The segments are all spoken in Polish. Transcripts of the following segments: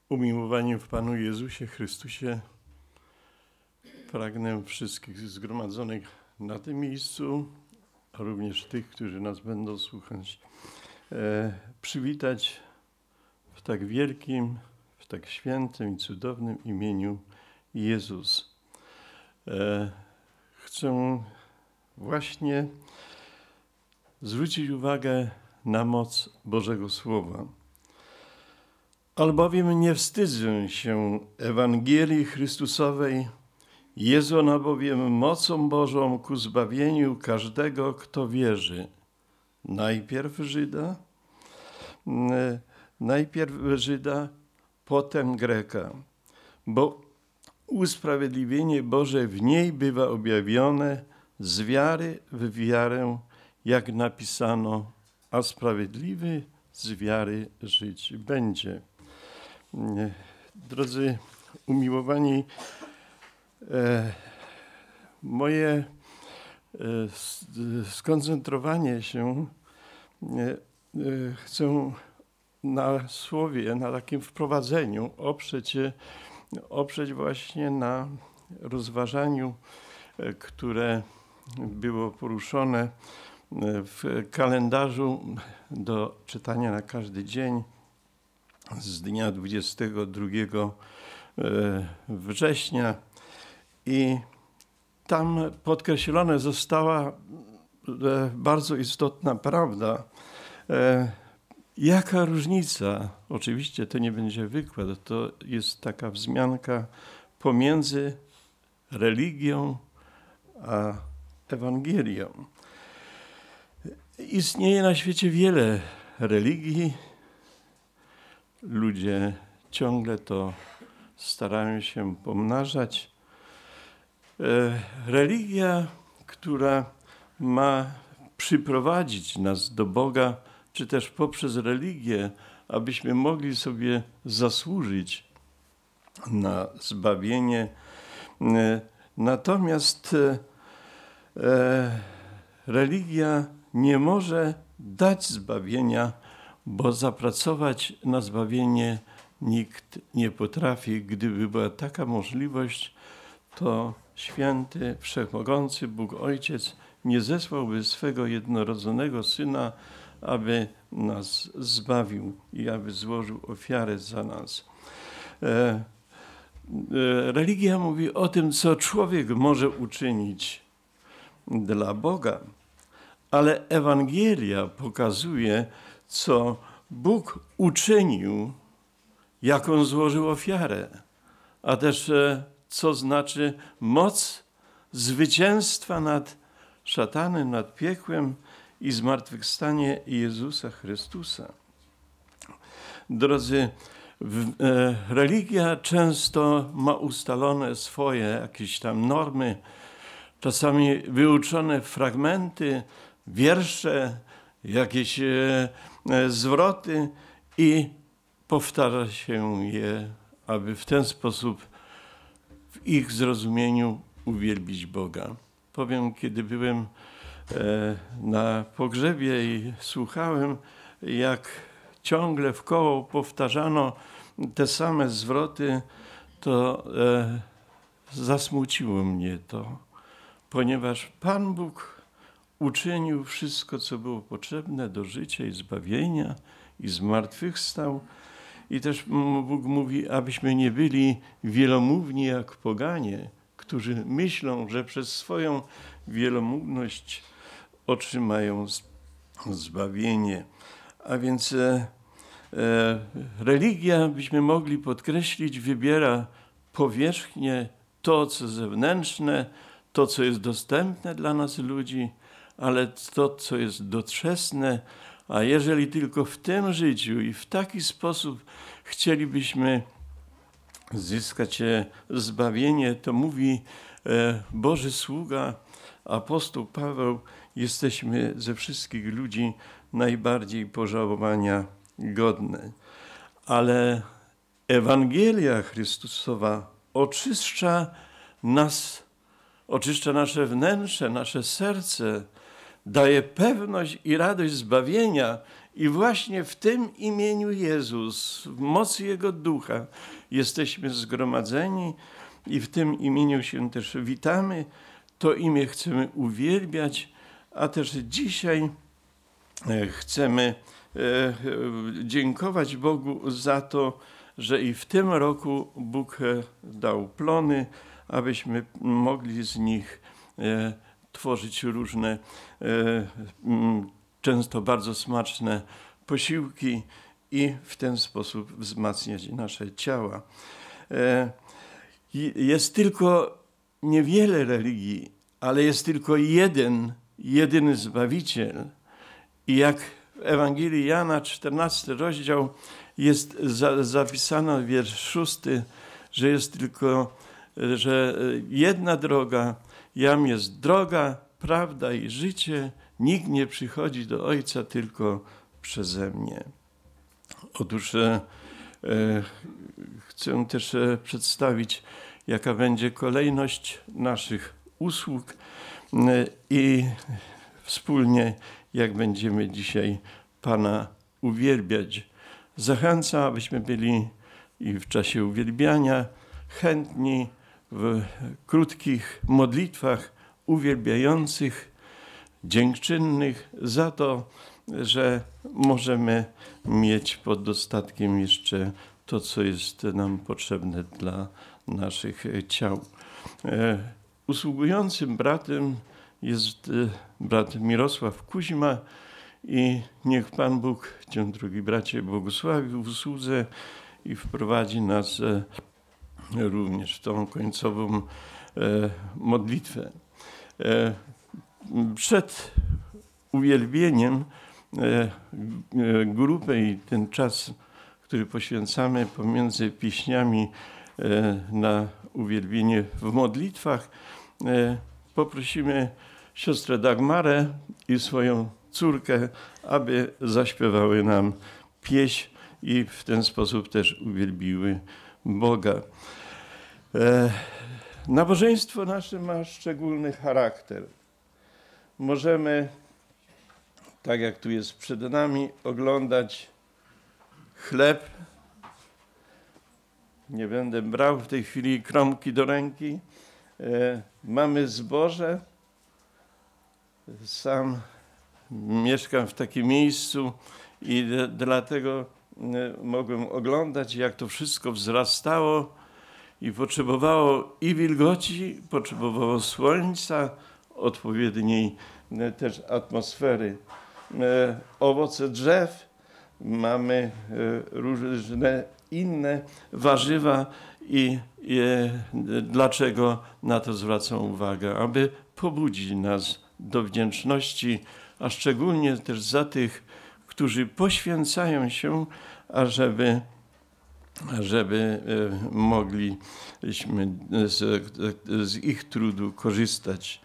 Umiłowani w Panu Jezusie Chrystusie, pragnę wszystkich zgromadzonych na tym miejscu, a również tych, którzy nas będą słuchać, przywitać w tak wielkim, w tak świętym i cudownym imieniu Jezus. Chcę właśnie zwrócić uwagę na moc Bożego Słowa. Albowiem nie wstydzę się Ewangelii Chrystusowej, jest ona bowiem mocą Bożą ku zbawieniu każdego, kto wierzy. Najpierw Żyda, potem Greka, bo usprawiedliwienie Boże w niej bywa objawione z wiary w wiarę, jak napisano, a sprawiedliwy z wiary żyć będzie. Drodzy umiłowani, moje skoncentrowanie się chcę na słowie, na takim wprowadzeniu oprzeć właśnie na rozważaniu, które było poruszone w kalendarzu do czytania na każdy dzień z dnia 22 września i tam podkreślona została bardzo istotna prawda. Jaka różnica, oczywiście to nie będzie wykład, to jest taka wzmianka pomiędzy religią a Ewangelią. Istnieje na świecie wiele religii. Ludzie ciągle to starają się pomnażać. Religia, która ma przyprowadzić nas do Boga, czy też poprzez religię, abyśmy mogli sobie zasłużyć na zbawienie. Natomiast religia nie może dać zbawienia, bo zapracować na zbawienie nikt nie potrafi. Gdyby była taka możliwość, to święty, wszechmogący Bóg Ojciec nie zesłałby swego jednorodzonego Syna, aby nas zbawił i aby złożył ofiarę za nas. Religia mówi o tym, co człowiek może uczynić dla Boga, ale Ewangelia pokazuje, co Bóg uczynił, jaką złożył ofiarę, a też co znaczy moc zwycięstwa nad szatanem, nad piekłem i zmartwychwstanie Jezusa Chrystusa. Drodzy, religia często ma ustalone swoje jakieś tam normy, czasami wyuczone fragmenty, wiersze, jakieś zwroty i powtarza się je, aby w ten sposób w ich zrozumieniu uwielbić Boga. Powiem, kiedy byłem na pogrzebie i słuchałem, jak ciągle w koło powtarzano te same zwroty, to zasmuciło mnie to, ponieważ Pan Bóg uczynił wszystko, co było potrzebne do życia i zbawienia i zmartwychwstał. I też Bóg mówi, abyśmy nie byli wielomówni jak poganie, którzy myślą, że przez swoją wielomówność otrzymają zbawienie. A więc religia, byśmy mogli podkreślić, wybiera powierzchnię, to, co zewnętrzne, to, co jest dostępne dla nas ludzi, ale to, co jest doczesne, a jeżeli tylko w tym życiu i w taki sposób chcielibyśmy zyskać zbawienie, to mówi Boży sługa, apostoł Paweł, jesteśmy ze wszystkich ludzi najbardziej pożałowania godne. Ale Ewangelia Chrystusowa oczyszcza nas, oczyszcza nasze wnętrze, nasze serce, daje pewność i radość zbawienia I właśnie w tym imieniu Jezus, w mocy Jego Ducha jesteśmy zgromadzeni i w tym imieniu się też witamy. To imię chcemy uwielbiać, a też dzisiaj chcemy dziękować Bogu za to, że i w tym roku Bóg dał plony, abyśmy mogli z nich tworzyć różne, często bardzo smaczne posiłki i w ten sposób wzmacniać nasze ciała. Jest tylko niewiele religii, ale jest tylko jedyny Zbawiciel. I jak w Ewangelii Jana, 14 rozdział, jest zapisano wiersz 6, że jest tylko, że jedna droga, jam jest droga, prawda i życie, nikt nie przychodzi do Ojca tylko przeze mnie. Otóż chcę też przedstawić, jaka będzie kolejność naszych usług i wspólnie, jak będziemy dzisiaj Pana uwielbiać. Zachęcam, abyśmy byli i w czasie uwielbiania chętni w krótkich modlitwach uwielbiających, dziękczynnych za to, że możemy mieć pod dostatkiem jeszcze to, co jest nam potrzebne dla naszych ciał. Usługującym bratem jest brat Mirosław Kuźma i niech Pan Bóg Cię, drogi bracie, błogosławi w usłudze i wprowadzi nas również w tą końcową modlitwę. Przed uwielbieniem grupę i ten czas, który poświęcamy pomiędzy pieśniami na uwielbienie w modlitwach, poprosimy siostrę Dagmarę i swoją córkę, aby zaśpiewały nam pieśń i w ten sposób też uwielbiły Boga. Nabożeństwo nasze ma szczególny charakter. Możemy, tak jak tu jest przed nami, oglądać chleb. Nie będę brał w tej chwili kromki do ręki. Mamy zboże. Sam mieszkam w takim miejscu i dlatego mogłem oglądać, jak to wszystko wzrastało i potrzebowało i wilgoci, potrzebowało słońca, odpowiedniej też atmosfery. Owoce drzew, mamy różne inne warzywa i dlaczego na to zwracam uwagę? Aby pobudzić nas do wdzięczności, a szczególnie też za tych, którzy poświęcają się, ażeby mogliśmy z ich trudu korzystać.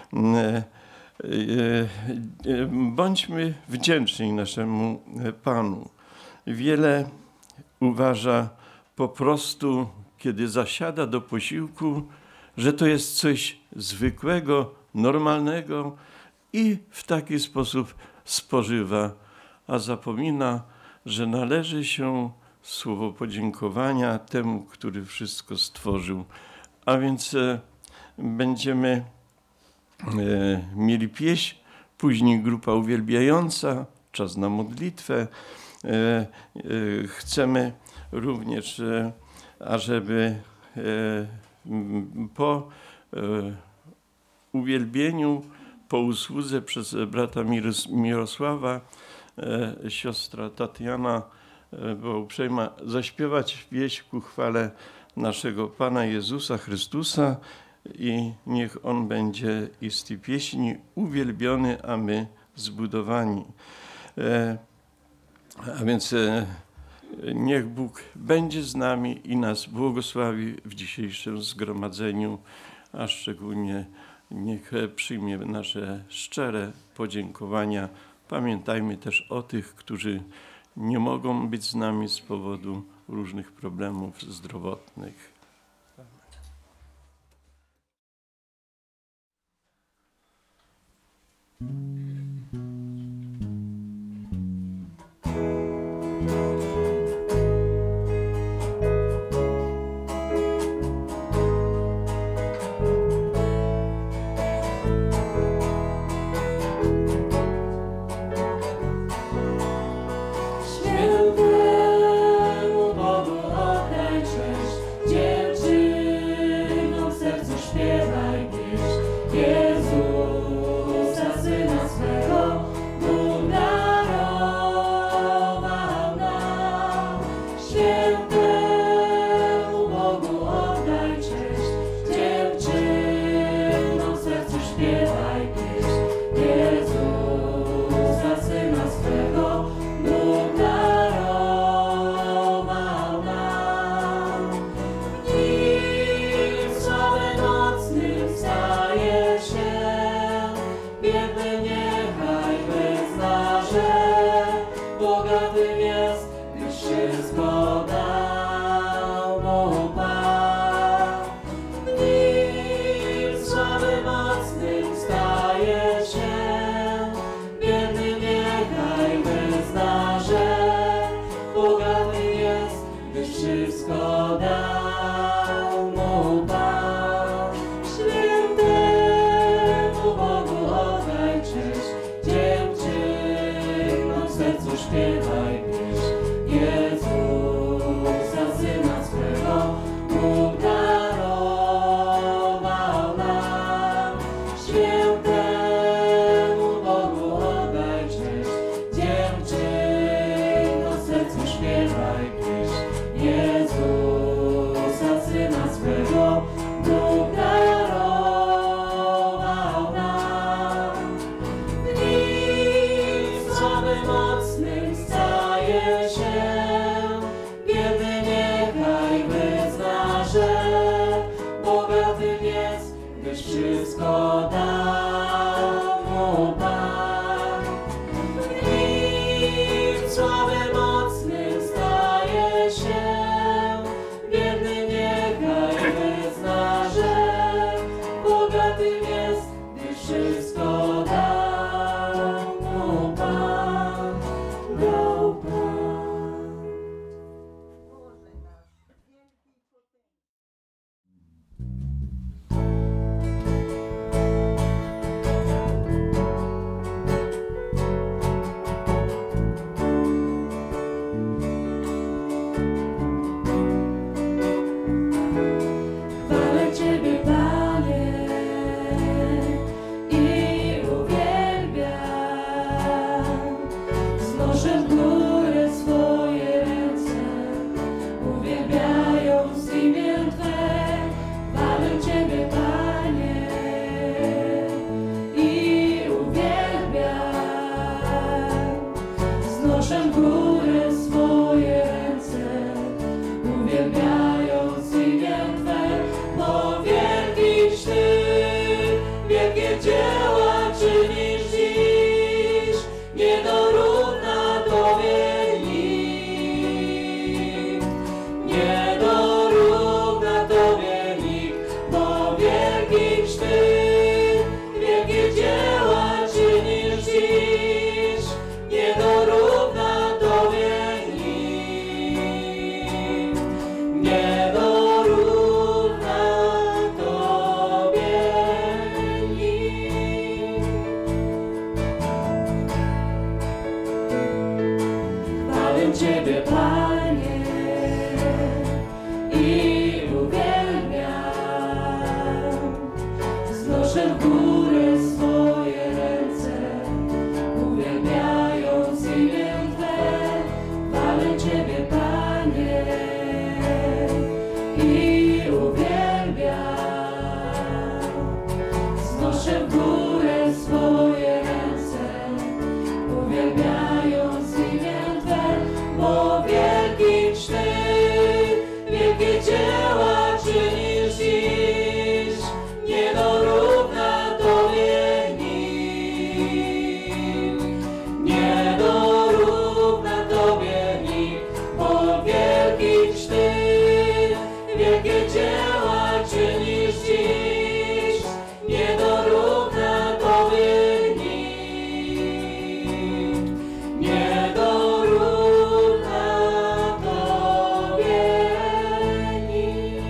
Bądźmy wdzięczni naszemu Panu. Wiele uważa po prostu, kiedy zasiada do posiłku, że to jest coś zwykłego, normalnego i w taki sposób spożywa, a zapomina, że należy się słowo podziękowania temu, który wszystko stworzył. A więc będziemy mieli pieśń, później grupa uwielbiająca, czas na modlitwę. Chcemy również, ażeby po uwielbieniu, po usłudze przez brata Mirosława, siostra Tatiana była uprzejma zaśpiewać pieśń ku chwale naszego Pana Jezusa Chrystusa i niech On będzie i z tej pieśni uwielbiony, a my zbudowani. A więc niech Bóg będzie z nami i nas błogosławi w dzisiejszym zgromadzeniu, a szczególnie niech przyjmie nasze szczere podziękowania. Pamiętajmy też o tych, którzy nie mogą być z nami z powodu różnych problemów zdrowotnych. bogatym jest, gdyż wszystko dał mu Pan. W nim sławy mocny staje się, biedny niechaj wyzna, że bogatym jest, gdyż wszystko dał mu Pan, dał Pan. Chwalę Ciebie, Panie, i uwielbiam. Znoszę w górę swoje ręce, uwielbiając imię Twe. Chwalę Ciebie, Panie, i uwielbiam. Znoszę w górę swoje ręce, uwielbiając imię Twe, bo wielkiś Ty, wielkie dzieła czynisz dziś, nie dorówna Tobie nikt, nie dorówna Tobie nikt, bo wielkiś Ty, wielkie dzieła czynisz dziś, nie dorówna Tobie nikt, nie dorówna Tobie nikt. Chwalę Ciebie, Panie, i uwielbiam. Znoszę w górę swoje ręce, uwielbiając imię Twe. Chwalę Ciebie, Panie, i uwielbiam. Znoszę w górę swoje ręce, uwielbiając imię Twe, bo wielkiś Ty, wielkie dzieła czynisz dziś, nie dorówna Tobie nikt, nie dorówna Tobie nikt, bo wielkiś Ty, wielkie dzieła czynisz dziś, nie dorówna Tobie nikt, nie dorówna Tobie nikt.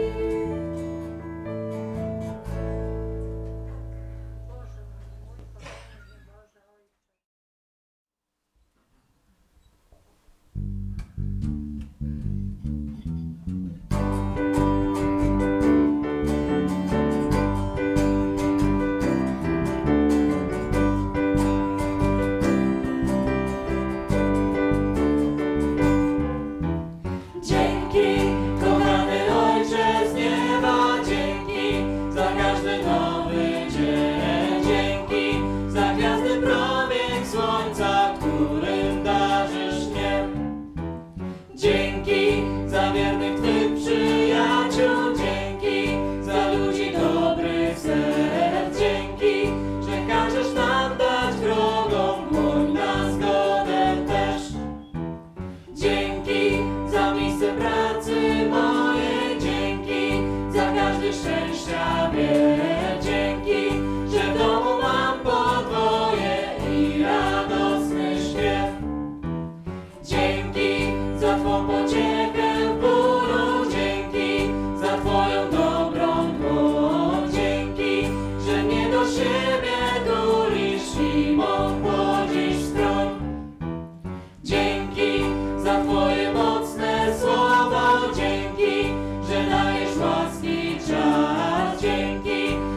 Dzięki, kochany Ojcze z nieba, dzięki za każdy nowy dzień, dzięki za gwiazdy promień słońca, którym darzysz mnie. Dzięki za wiernych Twych przyjaciół, dzięki za ludzi dobrych serc, dzięki, że każesz nam dać wrogom dłoń na zgodę też. Dzięki za miejsce pracy moje, dzięki za każdy szczęścia wiek, dzięki, że w domu mam podwoje i radosny śpiew. Dzięki za Twą pociechę w bólu, dzięki za Twoją dobrą dłoń, dzięki, że mnie do siebie tulisz i mą chłodzisz stroń. Dzięki za Twoje mocne słowo, dzięki, że dajesz łaski czas, dzięki,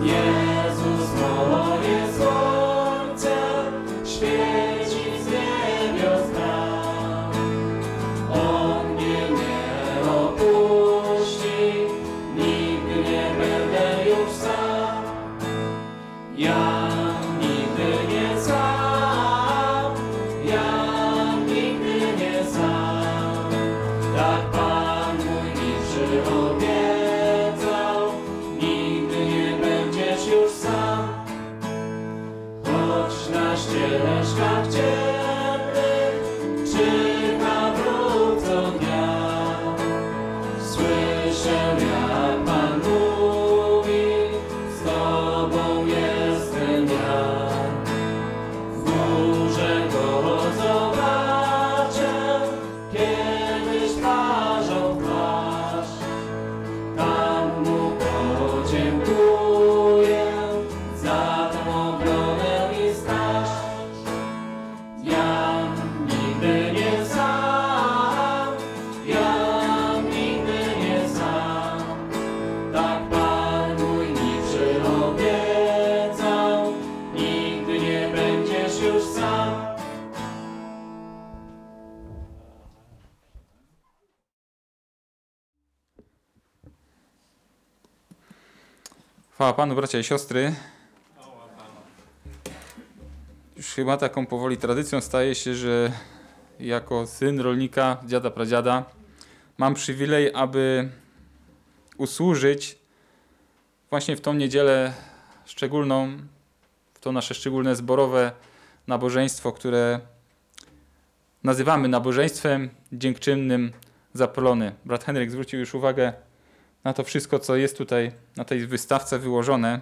Jezus, moje słońce, świeci z niebios nam. On mnie nie opuści, nigdy nie będę już sam. Ja nigdy nie sam, ja nigdy nie sam. Tak Pan mój mi przyobiecał, nigdy nie będziesz już sam. Choć na ścieżkach ciemnych czyha wróg co dnia, słyszę jak Pan mówi, z Tobą jestem ja. W górze go zobaczę, kiedyś twarzą w twarz. Tam mu podziękuję za tą obronę i straż. Ja nigdy nie sam, ja nigdy nie sam. Tak Pan mój mi przyobiecał, nigdy nie będziesz już sam. Chwała Panu, bracia i siostry. Już chyba taką powoli tradycją staje się, że jako syn rolnika, dziada, pradziada, mam przywilej, aby usłużyć właśnie w tą niedzielę szczególną, w to nasze szczególne zborowe nabożeństwo, które nazywamy nabożeństwem dziękczynnym za plony. Brat Henryk zwrócił już uwagę na to wszystko, co jest tutaj na tej wystawce wyłożone.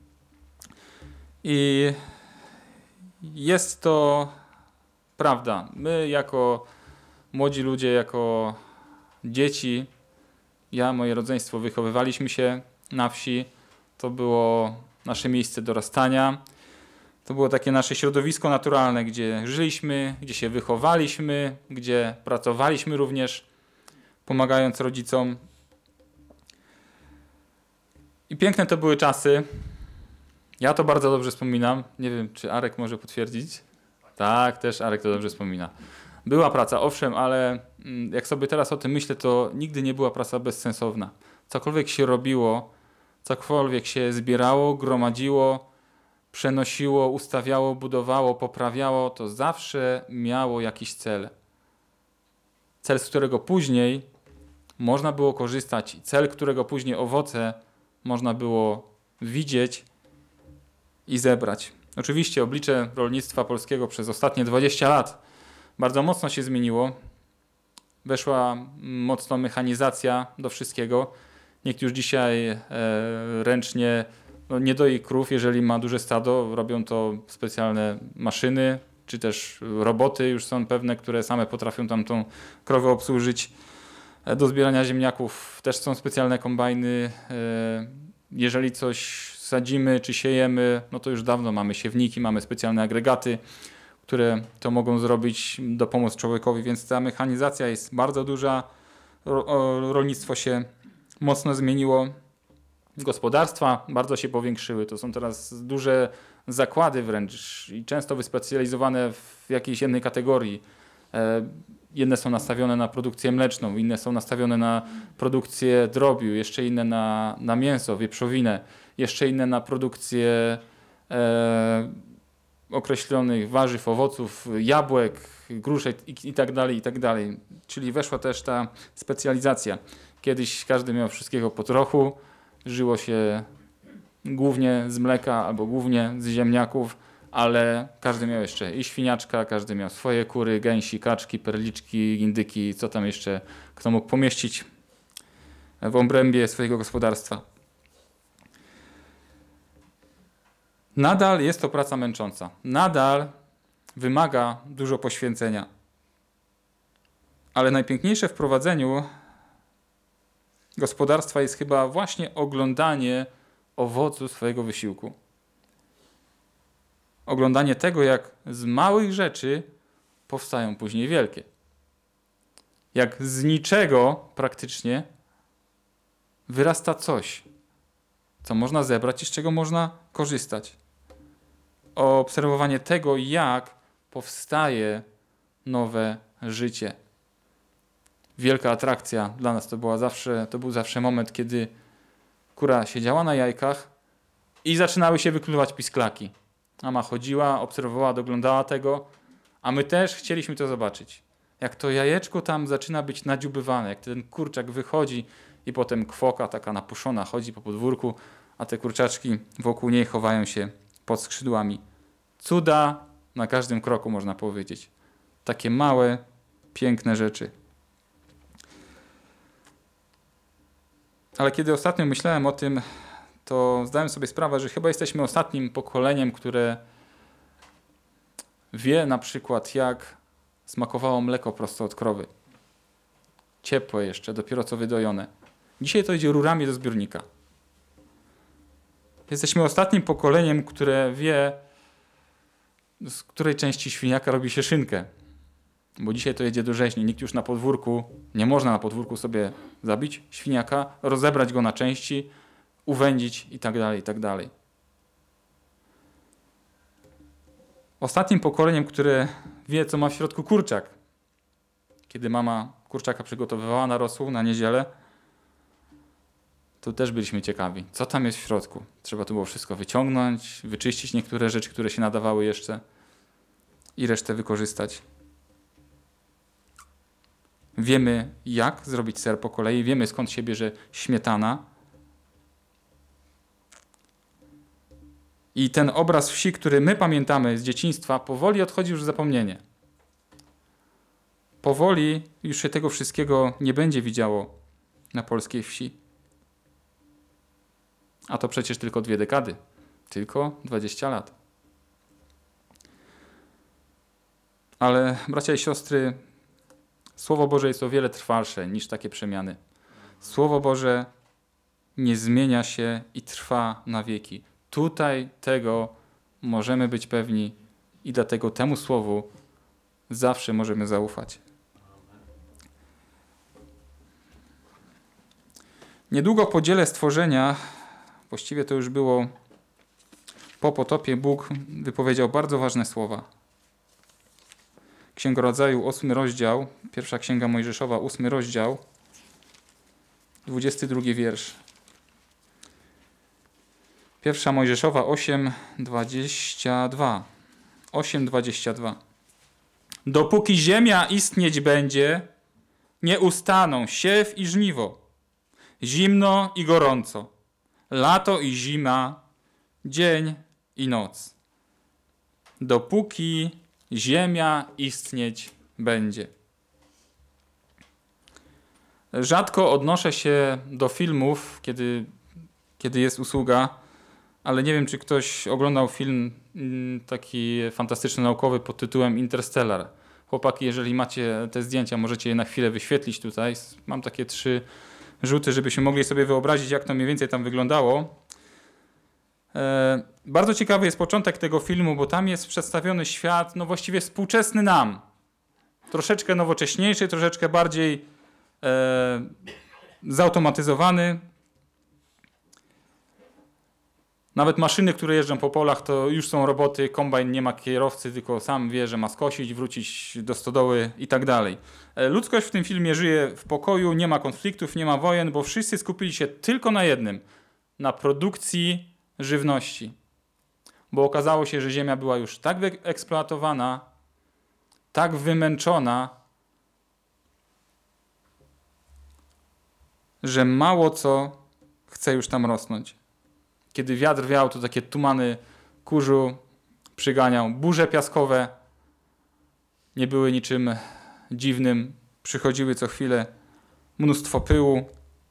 I jest to prawda. My jako młodzi ludzie, jako dzieci, ja, moje rodzeństwo, wychowywaliśmy się na wsi. To było nasze miejsce dorastania. To było takie nasze środowisko naturalne, gdzie żyliśmy, gdzie się wychowaliśmy, gdzie pracowaliśmy również, pomagając rodzicom. I piękne to były czasy. Ja to bardzo dobrze wspominam. Nie wiem, czy Arek może potwierdzić? Tak, też Arek to dobrze wspomina. Była praca, owszem, ale jak sobie teraz o tym myślę, to nigdy nie była praca bezsensowna. Cokolwiek się robiło, cokolwiek się zbierało, gromadziło, przenosiło, ustawiało, budowało, poprawiało, to zawsze miało jakiś cel. Cel, z którego później można było korzystać. Cel, którego później owoce można było widzieć i zebrać. Oczywiście oblicze rolnictwa polskiego przez ostatnie 20 lat bardzo mocno się zmieniło. Weszła mocno mechanizacja do wszystkiego. Nikt już dzisiaj ręcznie nie doi krów, jeżeli ma duże stado. Robią to specjalne maszyny, czy też roboty już są pewne, które same potrafią tam tą krowę obsłużyć. Do zbierania ziemniaków też są specjalne kombajny. Jeżeli coś sadzimy czy siejemy, no to już dawno mamy siewniki, mamy specjalne agregaty, które to mogą zrobić, dopomóc człowiekowi, więc ta mechanizacja jest bardzo duża. Rolnictwo się mocno zmieniło. Gospodarstwa bardzo się powiększyły. To są teraz duże zakłady wręcz i często wyspecjalizowane w jakiejś jednej kategorii. Jedne są nastawione na produkcję mleczną, inne są nastawione na produkcję drobiu, jeszcze inne na mięso, wieprzowinę, jeszcze inne na produkcję określonych warzyw, owoców, jabłek, gruszek i tak dalej, i tak dalej. Czyli weszła też ta specjalizacja. Kiedyś każdy miał wszystkiego po trochu, żyło się głównie z mleka albo głównie z ziemniaków, ale każdy miał jeszcze i świniaczka, każdy miał swoje kury, gęsi, kaczki, perliczki, indyki, co tam jeszcze kto mógł pomieścić w obrębie swojego gospodarstwa. Nadal jest to praca męcząca. Nadal wymaga dużo poświęcenia. Ale najpiękniejsze w prowadzeniu gospodarstwa jest chyba właśnie oglądanie owocu swojego wysiłku. Oglądanie tego, jak z małych rzeczy powstają później wielkie. Jak z niczego praktycznie wyrasta coś. co można zebrać i z czego można korzystać. O obserwowanie tego, jak powstaje nowe życie. Wielka atrakcja dla nas to był zawsze moment, kiedy kura siedziała na jajkach i zaczynały się wykluwać pisklaki. Mama chodziła, obserwowała, doglądała tego, a my też chcieliśmy to zobaczyć. Jak to jajeczko tam zaczyna być nadziubywane, jak ten kurczak wychodzi i potem kwoka taka napuszona chodzi po podwórku, a te kurczaczki wokół niej chowają się pod skrzydłami. Cuda na każdym kroku, można powiedzieć. Takie małe, piękne rzeczy. Ale kiedy ostatnio myślałem o tym, to zdałem sobie sprawę, że chyba jesteśmy ostatnim pokoleniem, które wie na przykład, jak smakowało mleko prosto od krowy. Ciepłe jeszcze, dopiero co wydojone. Dzisiaj to idzie rurami do zbiornika. Jesteśmy ostatnim pokoleniem, które wie, z której części świniaka robi się szynkę. Bo dzisiaj to jedzie do rzeźni. Nikt już na podwórku, nie można na podwórku sobie zabić świniaka, rozebrać go na części, uwędzić i tak dalej, i tak dalej. Ostatnim pokoleniem, które wie, co ma w środku kurczak. Kiedy mama kurczaka przygotowywała na rosół, na niedzielę, to też byliśmy ciekawi, co tam jest w środku. Trzeba tu było wszystko wyciągnąć, wyczyścić niektóre rzeczy, które się nadawały jeszcze i resztę wykorzystać. Wiemy, jak zrobić ser po kolei, wiemy, skąd się bierze śmietana. I ten obraz wsi, który my pamiętamy z dzieciństwa, powoli odchodzi już w zapomnienie. Powoli już się tego wszystkiego nie będzie widziało na polskiej wsi. A to przecież tylko 2 dekady. Tylko 20 lat. Ale bracia i siostry, Słowo Boże jest o wiele trwalsze niż takie przemiany. Słowo Boże nie zmienia się i trwa na wieki. Tutaj tego możemy być pewni i dlatego temu Słowu zawsze możemy zaufać. Niedługo po dziele stworzenia, właściwie to już było po potopie, Bóg wypowiedział bardzo ważne słowa. Księga Rodzaju, 8 rozdział, pierwsza Księga Mojżeszowa, 8 rozdział, 22 wiersz. Pierwsza Mojżeszowa 8:22. 8:22. Dopóki ziemia istnieć będzie, nie ustaną siew i żniwo, zimno i gorąco, lato i zima, dzień i noc. Dopóki ziemia istnieć będzie. Rzadko odnoszę się do filmów, kiedy jest usługa, ale nie wiem, czy ktoś oglądał film taki fantastyczny, naukowy pod tytułem Interstellar. Chłopaki, jeżeli macie te zdjęcia, możecie je na chwilę wyświetlić tutaj. Mam takie 3 rzuty, żebyśmy mogli sobie wyobrazić, jak to mniej więcej tam wyglądało. Bardzo ciekawy jest początek tego filmu, bo tam jest przedstawiony świat, no właściwie współczesny nam. Troszeczkę nowocześniejszy, troszeczkę bardziej zautomatyzowany. Nawet maszyny, które jeżdżą po polach, to już są roboty, kombajn nie ma kierowcy, tylko sam wie, że ma skosić, wrócić do stodoły i tak dalej. Ludzkość w tym filmie żyje w pokoju, nie ma konfliktów, nie ma wojen, bo wszyscy skupili się tylko na jednym, na produkcji żywności. Bo okazało się, że ziemia była już tak wyeksploatowana, tak wymęczona, że mało co chce już tam rosnąć. Kiedy wiatr wiał, to takie tumany kurzu przyganiał. Burze piaskowe nie były niczym dziwnym. Przychodziły co chwilę mnóstwo pyłu.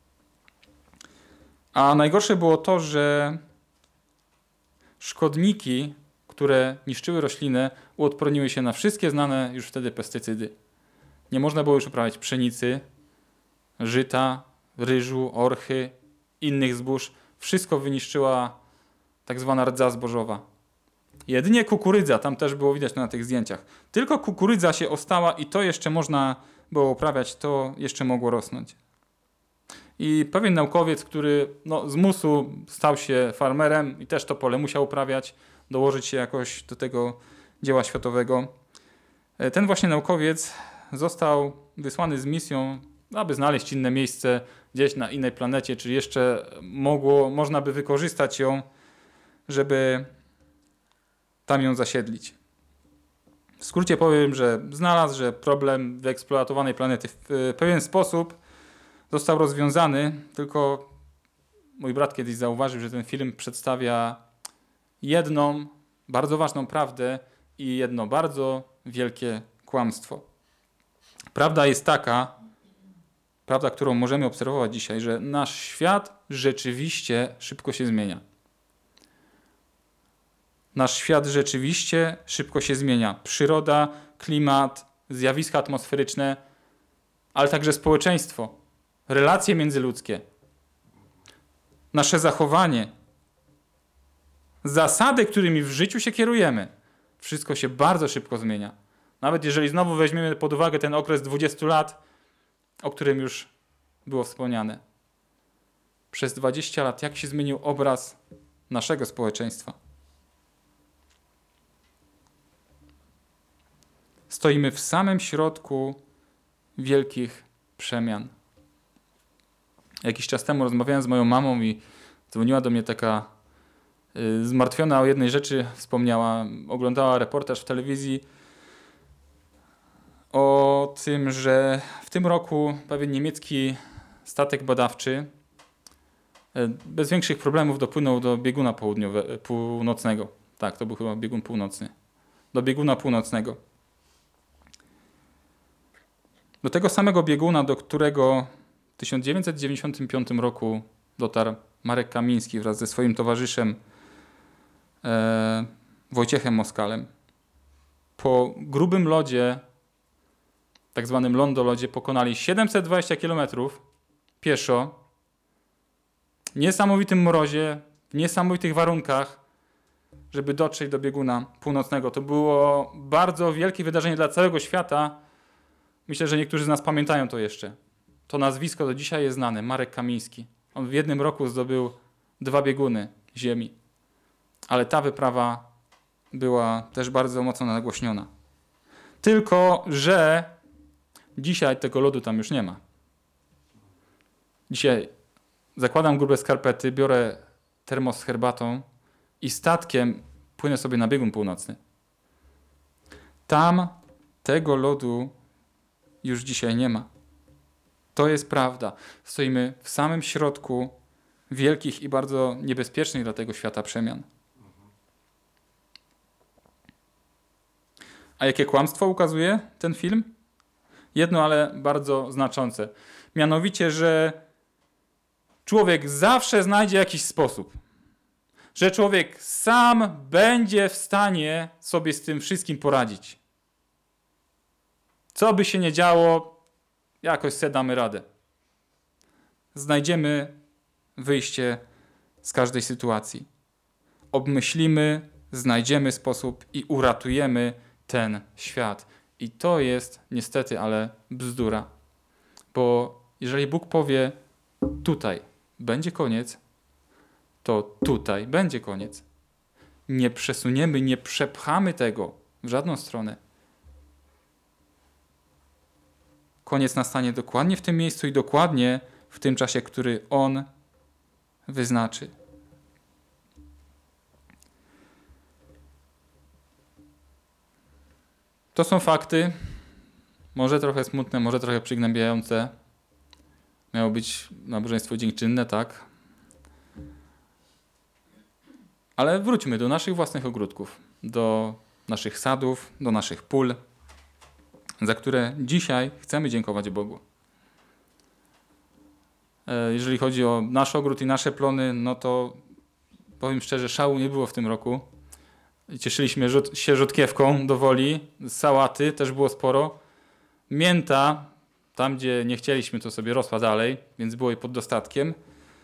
A najgorsze było to, że szkodniki, które niszczyły rośliny, uodporniły się na wszystkie znane już wtedy pestycydy. Nie można było już uprawiać pszenicy, żyta, ryżu, orchy, innych zbóż. Wszystko wyniszczyła tak zwana rdza zbożowa. Jedynie kukurydza, tam też było widać na tych zdjęciach. Tylko kukurydza się ostała i to jeszcze można było uprawiać, to jeszcze mogło rosnąć. I pewien naukowiec, który z musu stał się farmerem i też to pole musiał uprawiać, dołożyć się jakoś do tego dzieła światowego. Ten właśnie naukowiec został wysłany z misją, aby znaleźć inne miejsce gdzieś na innej planecie, czy jeszcze można by wykorzystać ją, żeby tam ją zasiedlić. W skrócie powiem, że znalazł, że problem wyeksploatowanej planety w pewien sposób został rozwiązany, tylko mój brat kiedyś zauważył, że ten film przedstawia jedną bardzo ważną prawdę i jedno bardzo wielkie kłamstwo. Prawda jest taka, prawda, którą możemy obserwować dzisiaj, że nasz świat rzeczywiście szybko się zmienia. Nasz świat rzeczywiście szybko się zmienia. Przyroda, klimat, zjawiska atmosferyczne, ale także społeczeństwo, relacje międzyludzkie, nasze zachowanie, zasady, którymi w życiu się kierujemy. Wszystko się bardzo szybko zmienia. Nawet jeżeli znowu weźmiemy pod uwagę ten okres 20 lat, o którym już było wspomniane. Przez 20 lat jak się zmienił obraz naszego społeczeństwa. Stoimy w samym środku wielkich przemian. Jakiś czas temu rozmawiałem z moją mamą i dzwoniła do mnie taka zmartwiona o jednej rzeczy, wspomniała, oglądała reportaż w telewizji o tym, że w tym roku pewien niemiecki statek badawczy bez większych problemów dopłynął do bieguna północnego. Tak, to był chyba biegun północny. Do bieguna północnego. Do tego samego bieguna, do którego w 1995 roku dotarł Marek Kamiński wraz ze swoim towarzyszem Wojciechem Moskalem. Po grubym lodzie, tak zwanym lądolodzie, pokonali 720 km pieszo, w niesamowitym mrozie, w niesamowitych warunkach, żeby dotrzeć do bieguna północnego. To było bardzo wielkie wydarzenie dla całego świata. Myślę, że niektórzy z nas pamiętają to jeszcze. To nazwisko do dzisiaj jest znane, Marek Kamiński. On w jednym roku zdobył 2 bieguny Ziemi. Ale ta wyprawa była też bardzo mocno nagłośniona. Tylko że dzisiaj tego lodu tam już nie ma. Dzisiaj zakładam grube skarpety, biorę termos z herbatą i statkiem płynę sobie na biegun północny. Tam tego lodu już dzisiaj nie ma. To jest prawda. Stoimy w samym środku wielkich i bardzo niebezpiecznych dla tego świata przemian. A jakie kłamstwo ukazuje ten film? Jedno, ale bardzo znaczące. Mianowicie, że człowiek zawsze znajdzie jakiś sposób. Że człowiek sam będzie w stanie sobie z tym wszystkim poradzić. Co by się nie działo, jakoś sobie damy radę. Znajdziemy wyjście z każdej sytuacji. Obmyślimy, znajdziemy sposób i uratujemy ten świat. I to jest niestety, ale bzdura. Bo jeżeli Bóg powie, tutaj będzie koniec, to tutaj będzie koniec. Nie przesuniemy, nie przepchamy tego w żadną stronę. Koniec nastanie dokładnie w tym miejscu i dokładnie w tym czasie, który On wyznaczy. To są fakty, może trochę smutne, może trochę przygnębiające. Miało być nabożeństwo dziękczynne, tak? Ale wróćmy do naszych własnych ogródków, do naszych sadów, do naszych pól, za które dzisiaj chcemy dziękować Bogu. Jeżeli chodzi o nasz ogród i nasze plony, no to powiem szczerze, szału nie było w tym roku. Cieszyliśmy się rzodkiewką do woli, sałaty też było sporo. Mięta, tam gdzie nie chcieliśmy, to sobie rosła dalej, więc było jej pod dostatkiem.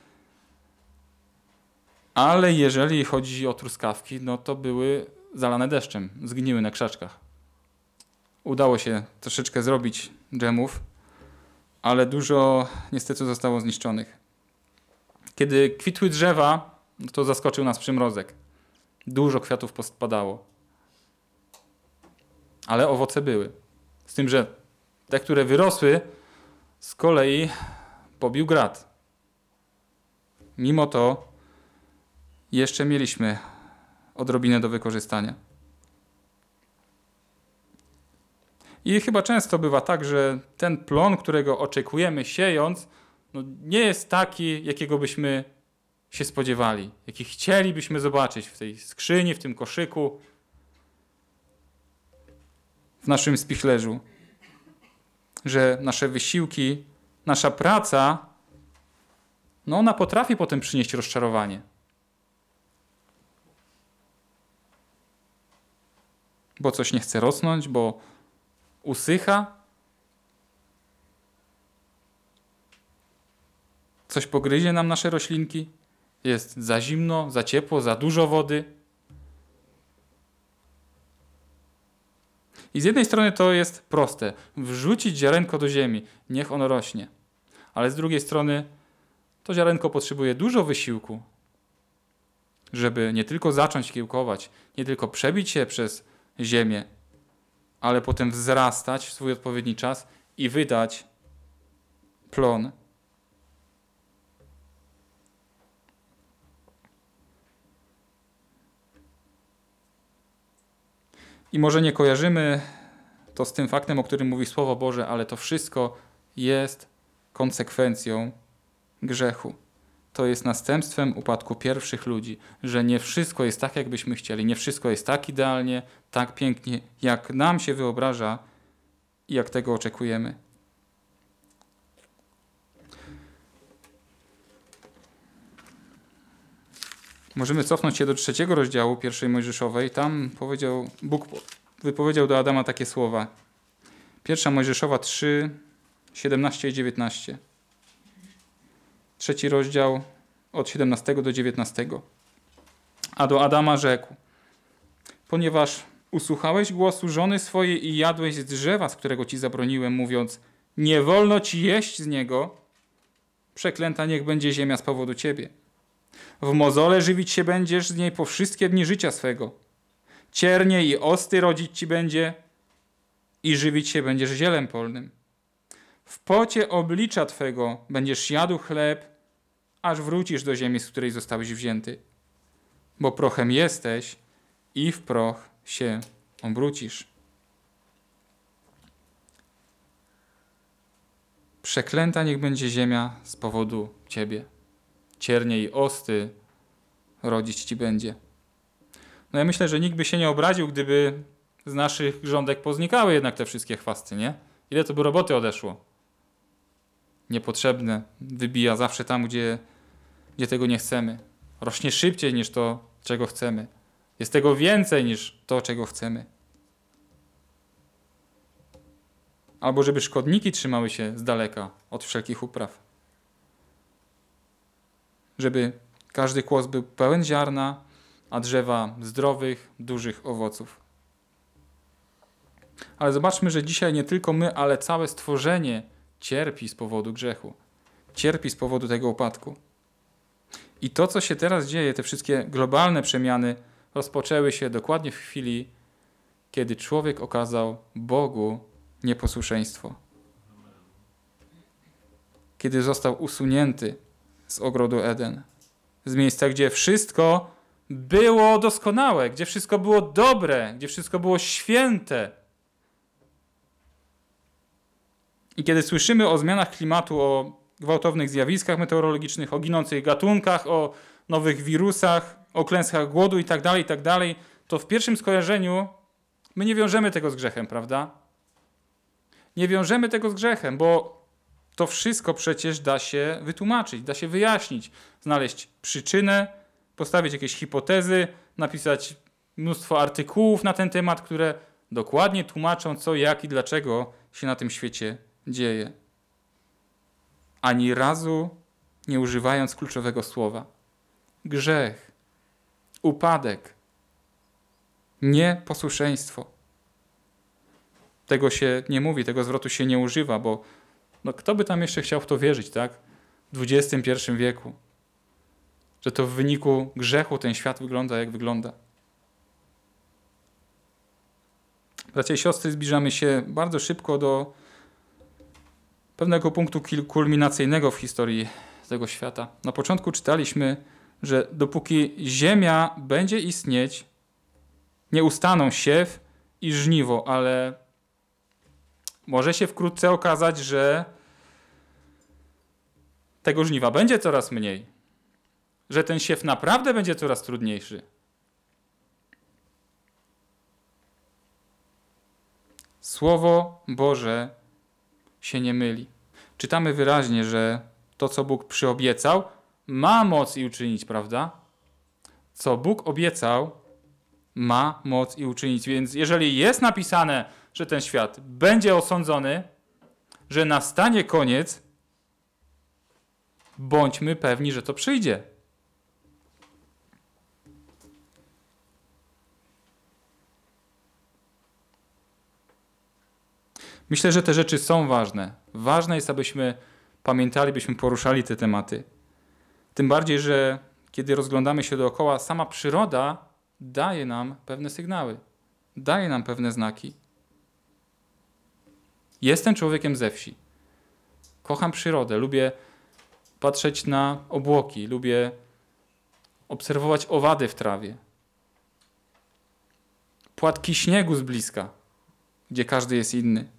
Ale jeżeli chodzi o truskawki, no to były zalane deszczem, zgniły na krzaczkach. Udało się troszeczkę zrobić dżemów ale dużo niestety zostało zniszczonych. Kiedy kwitły drzewa, to zaskoczył nas przymrozek. Dużo kwiatów pospadało. Ale owoce były. Z tym, że te, które wyrosły, z kolei pobił grad. Mimo to jeszcze mieliśmy odrobinę do wykorzystania. I chyba często bywa tak, że ten plon, którego oczekujemy siejąc, nie jest taki, jakiego byśmy się spodziewali, jaki chcielibyśmy zobaczyć w tej skrzyni, w tym koszyku, w naszym spichlerzu. Że nasze wysiłki, nasza praca, ona potrafi potem przynieść rozczarowanie. Bo coś nie chce rosnąć, bo usycha, coś pogryzie nam nasze roślinki, jest za zimno, za ciepło, za dużo wody. I z jednej strony to jest proste, wrzucić ziarenko do ziemi, niech ono rośnie. Ale z drugiej strony to ziarenko potrzebuje dużo wysiłku, żeby nie tylko zacząć kiełkować, nie tylko przebić się przez ziemię, ale potem wzrastać w swój odpowiedni czas i wydać plon. I może nie kojarzymy to z tym faktem, o którym mówi Słowo Boże, ale to wszystko jest konsekwencją grzechu. To jest następstwem upadku pierwszych ludzi, że nie wszystko jest tak, jak byśmy chcieli, nie wszystko jest tak idealnie, tak pięknie, jak nam się wyobraża i jak tego oczekujemy. Możemy cofnąć się do 3 rozdziału 1 Mojżeszowej. Tam Bóg wypowiedział do Adama takie słowa. 1 Mojżeszowa 3, 17 i 19. 3 rozdział od 17 do 19. A do Adama rzekł: ponieważ usłuchałeś głosu żony swojej i jadłeś z drzewa, z którego ci zabroniłem, mówiąc: nie wolno ci jeść z niego, przeklęta niech będzie ziemia z powodu ciebie. W mozole żywić się będziesz z niej po wszystkie dni życia swego. Ciernie i osty rodzić ci będzie i żywić się będziesz zielem polnym. W pocie oblicza twego będziesz jadł chleb, aż wrócisz do ziemi, z której zostałeś wzięty. Bo prochem jesteś i w proch się obrócisz. Przeklęta niech będzie ziemia z powodu ciebie. Ciernie i osty rodzić ci będzie. Ja myślę, że nikt by się nie obraził, gdyby z naszych grządek poznikały jednak te wszystkie chwasty, nie? Ile to by roboty odeszło? Niepotrzebne. Wybija zawsze tam, gdzie tego nie chcemy. Rośnie szybciej niż to, czego chcemy. Jest tego więcej niż to, czego chcemy. Albo żeby szkodniki trzymały się z daleka od wszelkich upraw. Żeby każdy kłos był pełen ziarna, a drzewa zdrowych, dużych owoców. Ale zobaczmy, że dzisiaj nie tylko my, ale całe stworzenie cierpi z powodu grzechu. Cierpi z powodu tego upadku. I to, co się teraz dzieje, te wszystkie globalne przemiany rozpoczęły się dokładnie w chwili, kiedy człowiek okazał Bogu nieposłuszeństwo. Kiedy został usunięty z ogrodu Eden. Z miejsca, gdzie wszystko było doskonałe, gdzie wszystko było dobre, gdzie wszystko było święte. I kiedy słyszymy o zmianach klimatu, o gwałtownych zjawiskach meteorologicznych, o ginących gatunkach, o nowych wirusach, o klęskach głodu itd., to w pierwszym skojarzeniu my nie wiążemy tego z grzechem, prawda? Nie wiążemy tego z grzechem, bo to wszystko przecież da się wytłumaczyć, da się wyjaśnić, znaleźć przyczynę, postawić jakieś hipotezy, napisać mnóstwo artykułów na ten temat, które dokładnie tłumaczą, co, jak i dlaczego się na tym świecie dzieje. Ani razu nie używając kluczowego słowa. Grzech, upadek, nieposłuszeństwo. Tego się nie mówi, tego zwrotu się nie używa, bo No kto by tam jeszcze chciał w to wierzyć, tak? W XXI wieku. Że to w wyniku grzechu ten świat wygląda, jak wygląda. Bracia i siostry, zbliżamy się bardzo szybko do pewnego punktu kulminacyjnego w historii tego świata. Na początku czytaliśmy, że dopóki ziemia będzie istnieć, nie ustaną siew i żniwo, ale może się wkrótce okazać, że tego żniwa będzie coraz mniej, że ten siew naprawdę będzie coraz trudniejszy. Słowo Boże się nie myli. Czytamy wyraźnie, że to, co Bóg przyobiecał, ma moc i uczynić, prawda? Co Bóg obiecał, ma moc i uczynić. Więc jeżeli jest napisane, że ten świat będzie osądzony, że nastanie koniec, bądźmy pewni, że to przyjdzie. Myślę, że te rzeczy są ważne. Ważne jest, abyśmy pamiętali, byśmy poruszali te tematy. Tym bardziej, że kiedy rozglądamy się dookoła, sama przyroda daje nam pewne sygnały, daje nam pewne znaki. Jestem człowiekiem ze wsi. Kocham przyrodę, lubię patrzeć na obłoki, lubię obserwować owady w trawie. Płatki śniegu z bliska, gdzie każdy jest inny.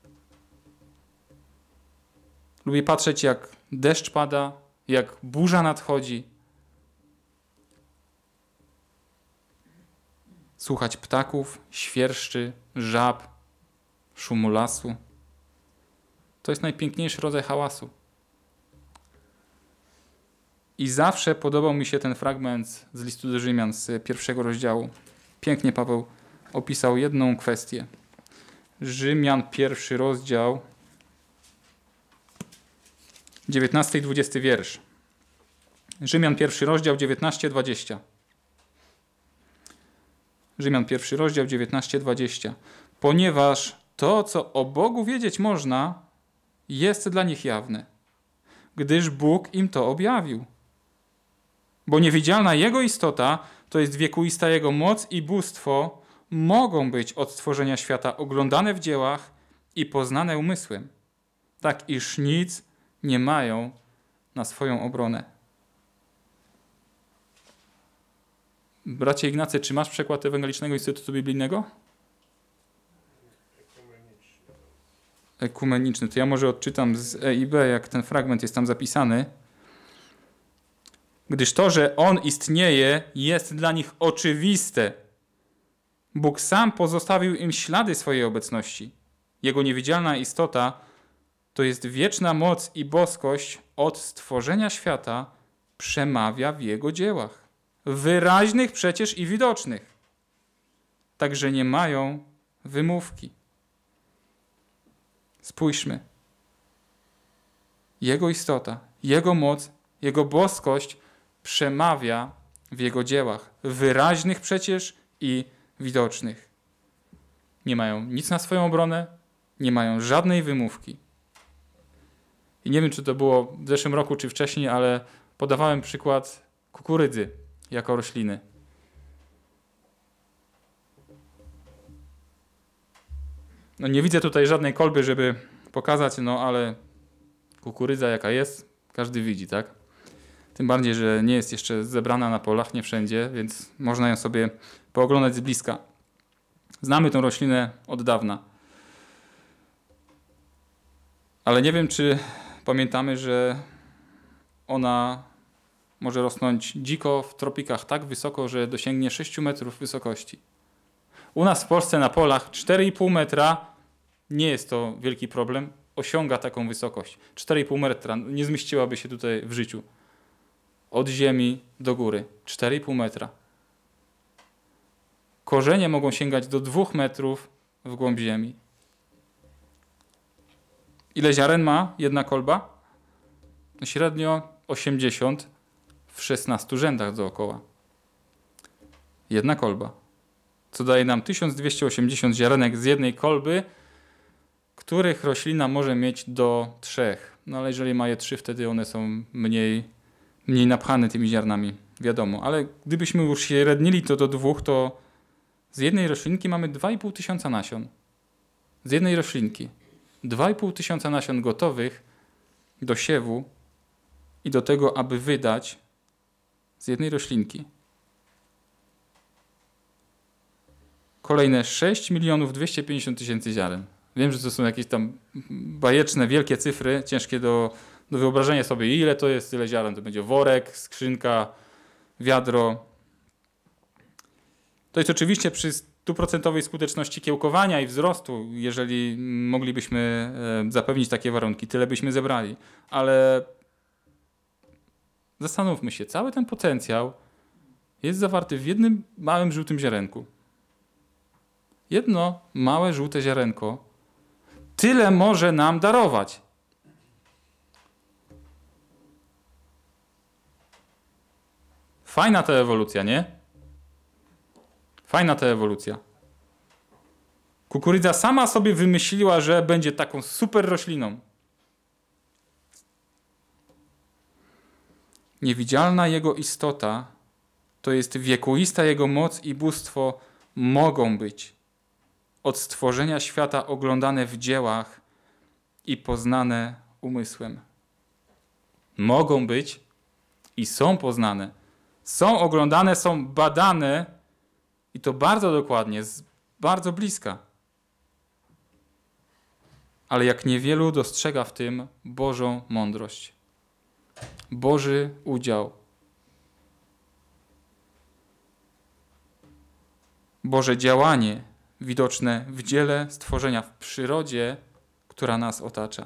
Lubię patrzeć, jak deszcz pada, jak burza nadchodzi. Słuchać ptaków, świerszczy, żab, szumu lasu. To jest najpiękniejszy rodzaj hałasu. I zawsze podobał mi się ten fragment z listu do Rzymian z 1 rozdziału. Pięknie Paweł opisał jedną kwestię. Rzymian 1 rozdział, 19 i 20 wiersz. Rzymian 1 rozdział, 19-20. Rzymian 1 rozdział, 19-20. Ponieważ to, co o Bogu wiedzieć można, jest dla nich jawne, gdyż Bóg im to objawił. Bo niewidzialna Jego istota, to jest wiekuista Jego moc i bóstwo, mogą być od stworzenia świata oglądane w dziełach i poznane umysłem, tak iż nic nie mają na swoją obronę. Bracie Ignacy, czy masz przekład Ewangelicznego Instytutu Biblijnego? Ekumeniczny. To ja może odczytam z EIB, jak ten fragment jest tam zapisany. Gdyż to, że On istnieje, jest dla nich oczywiste. Bóg sam pozostawił im ślady swojej obecności. Jego niewidzialna istota to jest wieczna moc i boskość od stworzenia świata przemawia w Jego dziełach. Wyraźnych przecież i widocznych. Także nie mają wymówki. Spójrzmy. Jego istota, Jego moc, Jego boskość przemawia w Jego dziełach. Wyraźnych przecież i widocznych. Nie mają nic na swoją obronę, nie mają żadnej wymówki. I nie wiem, czy to było w zeszłym roku, czy wcześniej, ale podawałem przykład kukurydzy jako rośliny. No nie widzę tutaj żadnej kolby, żeby pokazać, no ale kukurydza jaka jest, każdy widzi, tak? Tym bardziej, że nie jest jeszcze zebrana na polach, nie wszędzie, więc można ją sobie pooglądać z bliska. Znamy tę roślinę od dawna. Ale nie wiem, czy pamiętamy, że ona może rosnąć dziko w tropikach tak wysoko, że dosięgnie 6 metrów wysokości. U nas w Polsce na polach 4,5 metra nie jest to wielki problem. Osiąga taką wysokość. 4,5 metra nie zmieściłaby się tutaj w życiu. Od ziemi do góry. 4,5 metra. Korzenie mogą sięgać do 2 metrów w głąb ziemi. Ile ziaren ma jedna kolba? No średnio 80 w 16 rzędach dookoła. Jedna kolba. Co daje nam 1280 ziarenek z jednej kolby, których roślina może mieć do 3. No ale jeżeli ma je 3, wtedy one są mniej napchane tymi ziarnami, wiadomo. Ale gdybyśmy już się średnili to do 2, to z jednej roślinki mamy 2,5 tysiąca nasion. Z jednej roślinki. 2,5 tysiąca nasion gotowych do siewu i do tego, aby wydać z jednej roślinki. Kolejne 6 250 000 ziaren. Wiem, że to są jakieś tam bajeczne, wielkie cyfry, ciężkie do wyobrażenia sobie, ile to jest, tyle ziaren. To będzie worek, skrzynka, wiadro. To jest oczywiście przy 100% skuteczności kiełkowania i wzrostu, jeżeli moglibyśmy zapewnić takie warunki, tyle byśmy zebrali. Ale zastanówmy się, cały ten potencjał jest zawarty w jednym małym żółtym ziarenku. Jedno małe żółte ziarenko tyle może nam darować. Fajna ta ewolucja, nie? Fajna ta ewolucja. Kukurydza sama sobie wymyśliła, że będzie taką super rośliną. Niewidzialna jego istota, to jest wiekuista jego moc i bóstwo, mogą być od stworzenia świata oglądane w dziełach i poznane umysłem. Mogą być i są poznane. Są oglądane, są badane i to bardzo dokładnie, z bardzo bliska. Ale jak niewielu dostrzega w tym Bożą mądrość. Boży udział. Boże działanie widoczne w dziele stworzenia, w przyrodzie, która nas otacza.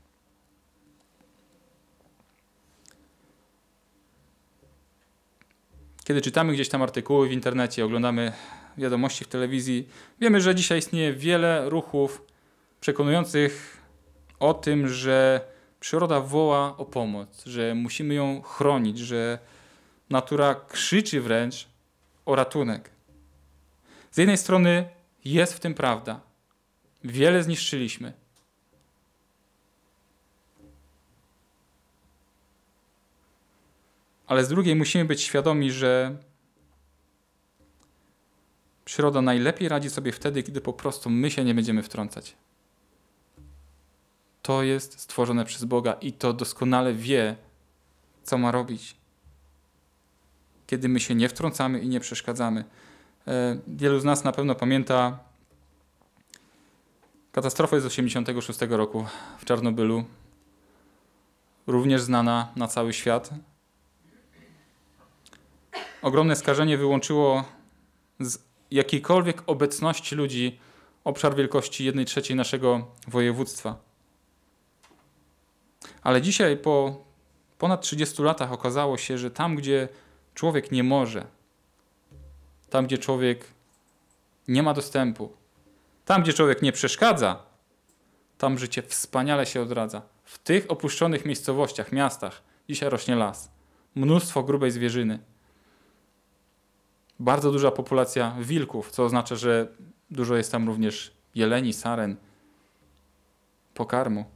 Kiedy czytamy gdzieś tam artykuły w internecie, oglądamy wiadomości w telewizji, wiemy, że dzisiaj istnieje wiele ruchów przekonujących o tym, że przyroda woła o pomoc, że musimy ją chronić, że natura krzyczy wręcz o ratunek. Z jednej strony jest w tym prawda. Wiele zniszczyliśmy. Ale z drugiej musimy być świadomi, że przyroda najlepiej radzi sobie wtedy, kiedy po prostu my się nie będziemy wtrącać. To jest stworzone przez Boga i to doskonale wie, co ma robić. Kiedy my się nie wtrącamy i nie przeszkadzamy. Wielu z nas na pewno pamięta katastrofę z 1986 roku w Czarnobylu. Również znana na cały świat. Ogromne skażenie wyłączyło z jakiejkolwiek obecności ludzi obszar wielkości 1/3 naszego województwa. Ale dzisiaj po ponad 30 latach okazało się, że tam, gdzie człowiek nie może, tam, gdzie człowiek nie ma dostępu, tam, gdzie człowiek nie przeszkadza, tam życie wspaniale się odradza. W tych opuszczonych miejscowościach, miastach dzisiaj rośnie las. Mnóstwo grubej zwierzyny. Bardzo duża populacja wilków, co oznacza, że dużo jest tam również jeleni, saren, pokarmu.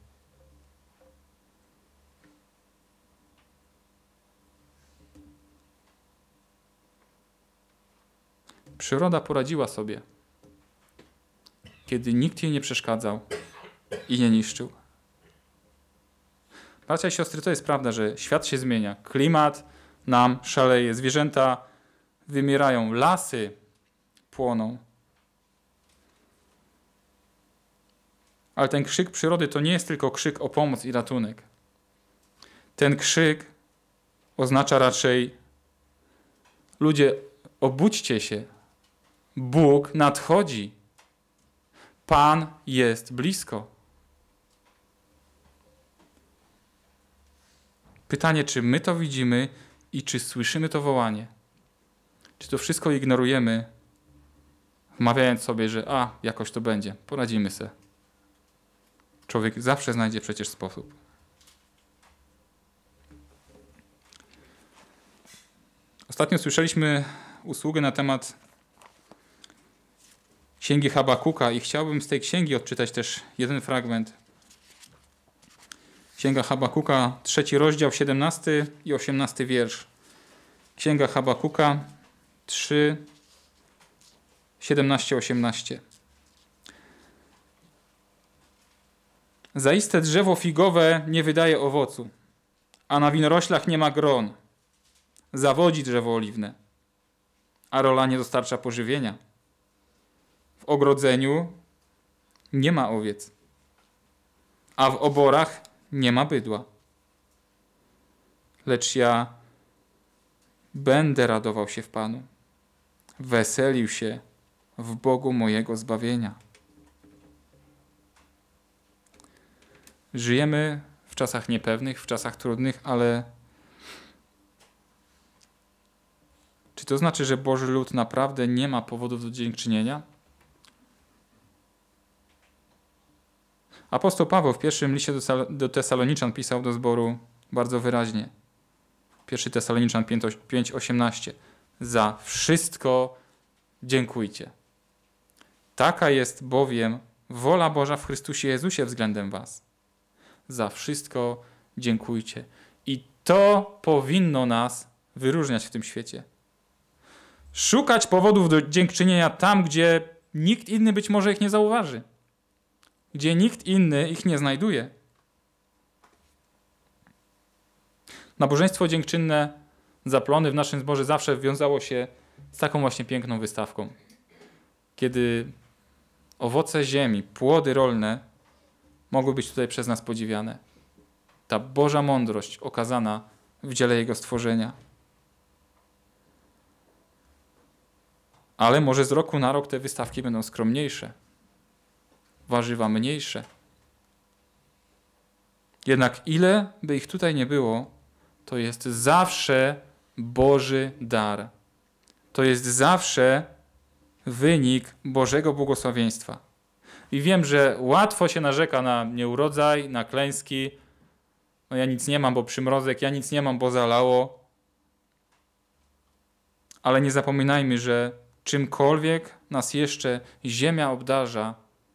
Przyroda poradziła sobie, kiedy nikt jej nie przeszkadzał i nie niszczył. Bracia i siostry, to jest prawda, że świat się zmienia. Klimat nam szaleje, zwierzęta wymierają, lasy płoną. Ale ten krzyk przyrody to nie jest tylko krzyk o pomoc i ratunek. Ten krzyk oznacza raczej: ludzie, obudźcie się. Bóg nadchodzi. Pan jest blisko. Pytanie, czy my to widzimy i czy słyszymy to wołanie? Czy to wszystko ignorujemy, wmawiając sobie, że jakoś to będzie, poradzimy sobie. Człowiek zawsze znajdzie przecież sposób. Ostatnio słyszeliśmy usługę na temat Księgi Habakuka i chciałbym z tej księgi odczytać też jeden fragment. Księga Habakuka, 3 rozdział, 17 i 18 wiersz. Księga Habakuka 3, 17-18. Zaiste drzewo figowe nie wydaje owocu, a na winoroślach nie ma gron. Zawodzi drzewo oliwne, a rola nie dostarcza pożywienia. W ogrodzeniu nie ma owiec, a w oborach nie ma bydła. Lecz ja będę radował się w Panu, weselił się w Bogu mojego zbawienia. Żyjemy w czasach niepewnych, w czasach trudnych, ale czy to znaczy, że Boży lud naprawdę nie ma powodów do dziękczynienia? Apostoł Paweł w pierwszym liście do Tesaloniczan pisał do zboru bardzo wyraźnie. 1 Tesaloniczan 5:18. Za wszystko dziękujcie. Taka jest bowiem wola Boża w Chrystusie Jezusie względem was. Za wszystko dziękujcie. I to powinno nas wyróżniać w tym świecie. Szukać powodów do dziękczynienia tam, gdzie nikt inny być może ich nie zauważy. Gdzie nikt inny ich nie znajduje. Nabożeństwo dziękczynne Zaplony w naszym zborze zawsze wiązało się z taką właśnie piękną wystawką. Kiedy owoce ziemi, płody rolne mogły być tutaj przez nas podziwiane. Ta Boża mądrość okazana w dziele Jego stworzenia. Ale może z roku na rok te wystawki będą skromniejsze. Warzywa mniejsze. Jednak ile by ich tutaj nie było, to jest zawsze Boży dar. To jest zawsze wynik Bożego błogosławieństwa. I wiem, że łatwo się narzeka na nieurodzaj, na klęski. No ja nic nie mam, bo przymrozek, ja nic nie mam, bo zalało. Ale nie zapominajmy, że czymkolwiek nas jeszcze ziemia obdarza,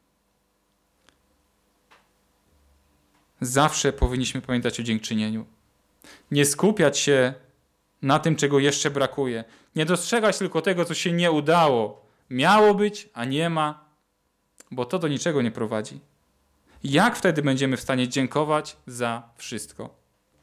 zawsze powinniśmy pamiętać o dziękczynieniu. Nie skupiać się na tym, czego jeszcze brakuje. Nie dostrzegać tylko tego, co się nie udało. Miało być, a nie ma, bo to do niczego nie prowadzi. Jak wtedy będziemy w stanie dziękować za wszystko?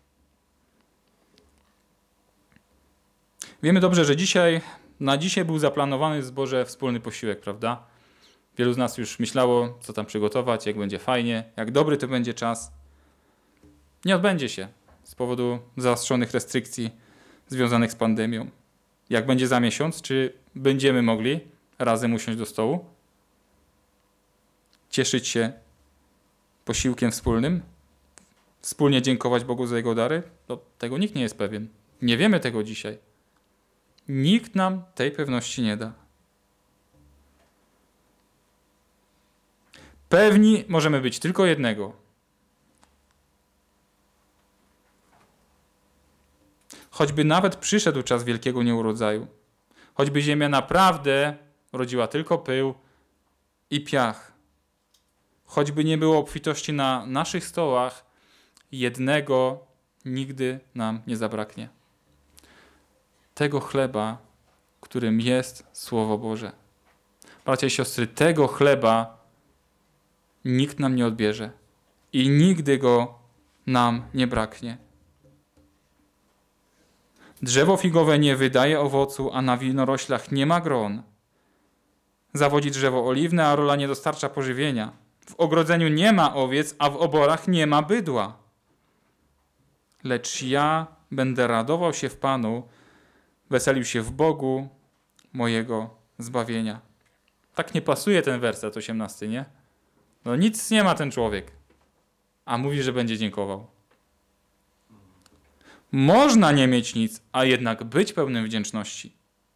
Wiemy dobrze, że na dzisiaj był zaplanowany w zborze wspólny posiłek, prawda? Wielu z nas już myślało, co tam przygotować, jak będzie fajnie, jak dobry to będzie czas. Nie odbędzie się z powodu zaostrzonych restrykcji związanych z pandemią. Jak będzie za miesiąc, czy będziemy mogli razem usiąść do stołu? Cieszyć się posiłkiem wspólnym? Wspólnie dziękować Bogu za Jego dary? To tego nikt nie jest pewien. Nie wiemy tego dzisiaj. Nikt nam tej pewności nie da. Pewni możemy być tylko jednego. Choćby nawet przyszedł czas wielkiego nieurodzaju, choćby ziemia naprawdę rodziła tylko pył i piach, choćby nie było obfitości na naszych stołach, jednego nigdy nam nie zabraknie. Tego chleba, którym jest Słowo Boże. Bracia i siostry, tego chleba nikt nam nie odbierze i nigdy go nam nie braknie. Drzewo figowe nie wydaje owocu, a na winoroślach nie ma gron. Zawodzi drzewo oliwne, a rola nie dostarcza pożywienia. W ogrodzeniu nie ma owiec, a w oborach nie ma bydła. Lecz ja będę radował się w Panu, weselił się w Bogu mojego zbawienia. Tak nie pasuje ten werset 18, nie? No nic nie ma ten człowiek, a mówi, że będzie dziękował. Można nie mieć nic, a jednak być pełnym wdzięczności.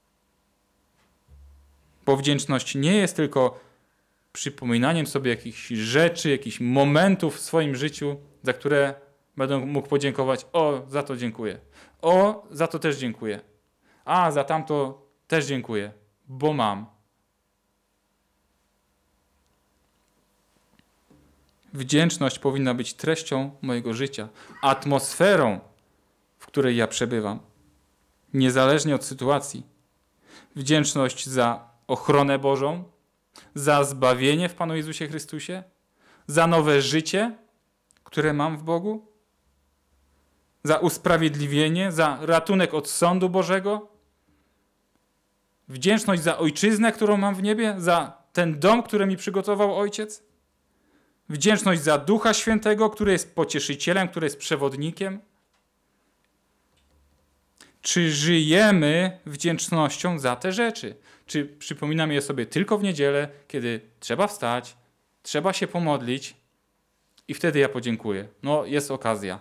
Bo wdzięczność nie jest tylko przypominaniem sobie jakichś rzeczy, jakichś momentów w swoim życiu, za które będę mógł podziękować. O, za to dziękuję. O, za to też dziękuję. A, za tamto też dziękuję, bo mam. Wdzięczność powinna być treścią mojego życia, atmosferą, w której ja przebywam, niezależnie od sytuacji. Wdzięczność za ochronę Bożą, za zbawienie w Panu Jezusie Chrystusie, za nowe życie, które mam w Bogu, za usprawiedliwienie, za ratunek od sądu Bożego, wdzięczność za ojczyznę, którą mam w niebie, za ten dom, który mi przygotował Ojciec, wdzięczność za Ducha Świętego, który jest pocieszycielem, który jest przewodnikiem. Czy żyjemy wdzięcznością za te rzeczy? Czy przypominamy je sobie tylko w niedzielę, kiedy trzeba wstać, trzeba się pomodlić i wtedy ja podziękuję. No, jest okazja.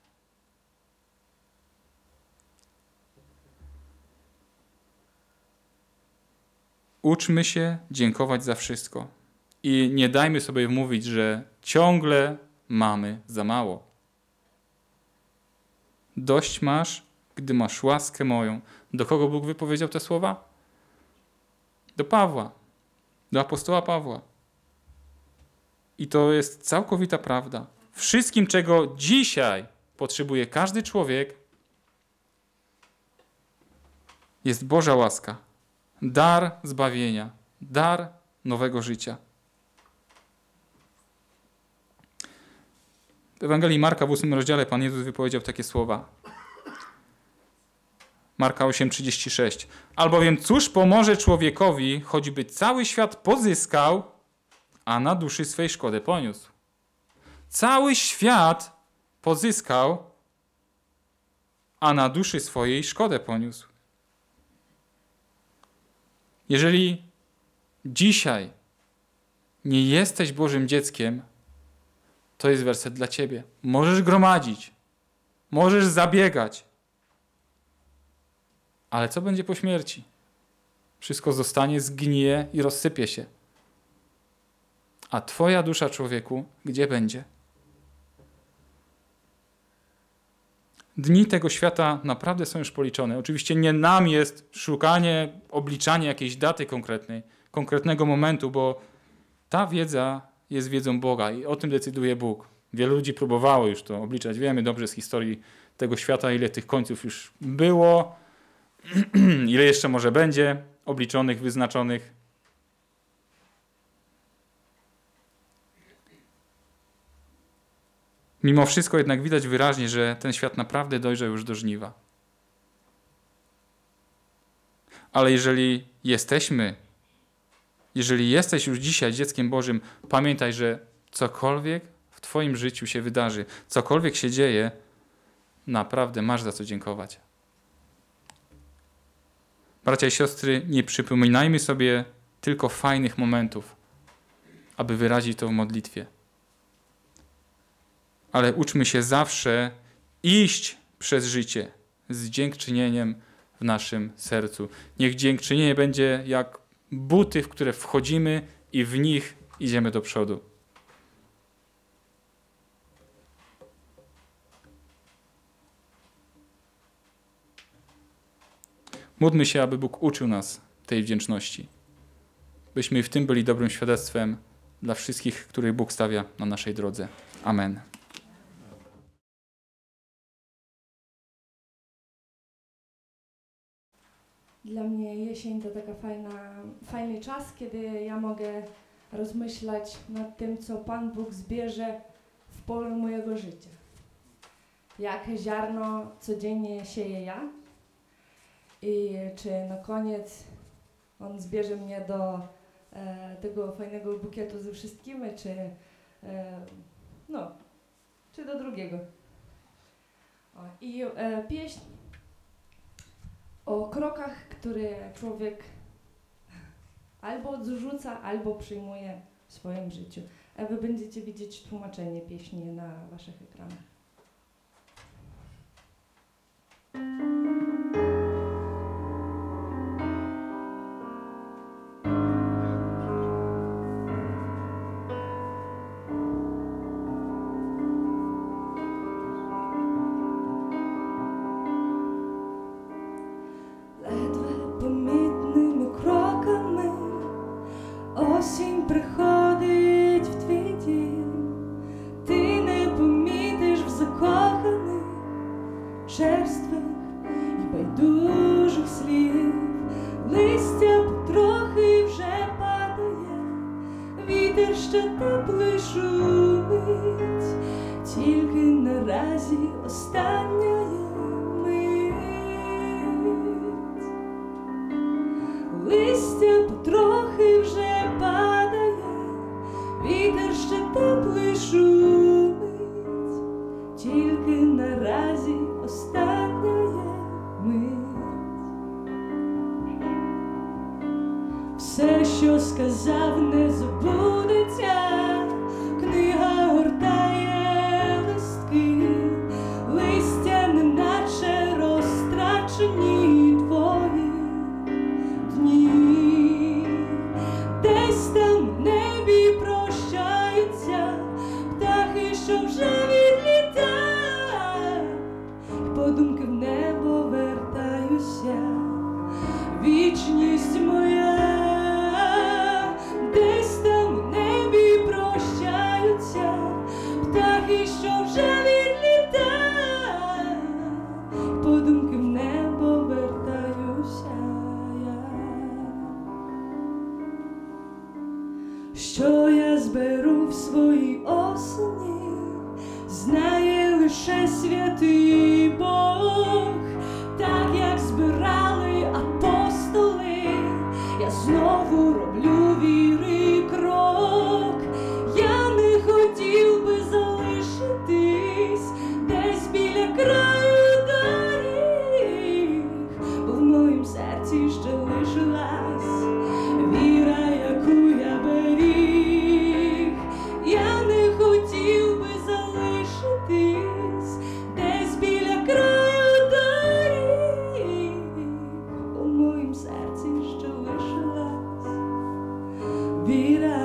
Uczmy się dziękować za wszystko i nie dajmy sobie wmówić, że ciągle mamy za mało. Dość masz, gdy masz łaskę moją. Do kogo Bóg wypowiedział te słowa? Do Pawła, do apostoła Pawła. I to jest całkowita prawda. Wszystkim, czego dzisiaj potrzebuje każdy człowiek, jest Boża łaska. Dar zbawienia, dar nowego życia. W Ewangelii Marka w 8 rozdziale Pan Jezus wypowiedział takie słowa. Marka 8:36. Albowiem cóż pomoże człowiekowi, choćby cały świat pozyskał, a na duszy swej szkodę poniósł. Cały świat pozyskał, a na duszy swojej szkodę poniósł. Jeżeli dzisiaj nie jesteś Bożym dzieckiem, to jest werset dla ciebie. Możesz gromadzić, możesz zabiegać, ale co będzie po śmierci? Wszystko zostanie, zgnije i rozsypie się. A twoja dusza, człowieku, gdzie będzie? Dni tego świata naprawdę są już policzone. Oczywiście nie nam jest szukanie, obliczanie jakiejś daty konkretnej, konkretnego momentu, bo ta wiedza jest wiedzą Boga i o tym decyduje Bóg. Wielu ludzi próbowało już to obliczać. Wiemy dobrze z historii tego świata, ile tych końców już było, ile jeszcze może będzie obliczonych, wyznaczonych. Mimo wszystko jednak widać wyraźnie, że ten świat naprawdę dojrzał już do żniwa. Ale jeżeli jesteś już dzisiaj dzieckiem Bożym, pamiętaj, że cokolwiek w twoim życiu się wydarzy, cokolwiek się dzieje, naprawdę masz za co dziękować. Bracia i siostry, nie przypominajmy sobie tylko fajnych momentów, aby wyrazić to w modlitwie. Ale uczmy się zawsze iść przez życie z dziękczynieniem w naszym sercu. Niech dziękczynienie będzie jak buty, w które wchodzimy i w nich idziemy do przodu. Módlmy się, aby Bóg uczył nas tej wdzięczności. Byśmy w tym byli dobrym świadectwem dla wszystkich, których Bóg stawia na naszej drodze. Amen. Dla mnie jesień to taka fajny czas, kiedy ja mogę rozmyślać nad tym, co Pan Bóg zbierze w polu mojego życia. Jakie ziarno codziennie sieję ja i czy na koniec On zbierze mnie do tego fajnego bukietu ze wszystkimi, czy do drugiego. Pieśń o krokach, które człowiek albo odrzuca, albo przyjmuje w swoim życiu. A wy będziecie widzieć tłumaczenie pieśni na waszych ekranach. Осінь приходить в твій дім, Листя потрохи вже падає, вітер ще теплий шумить, тільки наразі остання є мить. Листя потрохи вже падає, вітер ще теплий шумить, тільки наразі остання є мить. Все, що сказав, не забудеться, книга гортає листки, листя неначе розтрачені твої дні. Десь там в небі прощаються птахи, що вже відлітають, подумки в небо вертаюся, вічність моя. Десь там в небі прощаються птахи, що вже відлітають, подумки в небо вертаюся я. Що я зберу в своїй осені, знає лише святий Бог. Так як збирали апостоли, я знову роблю віри крок. Я не хотів би залишитись десь біля краю доріг, бо в моїм серці ще лишилась віра, яку я беріг. Я не хотів би залишитись десь біля краю доріг, бо в моїм серці ще лишилась віра.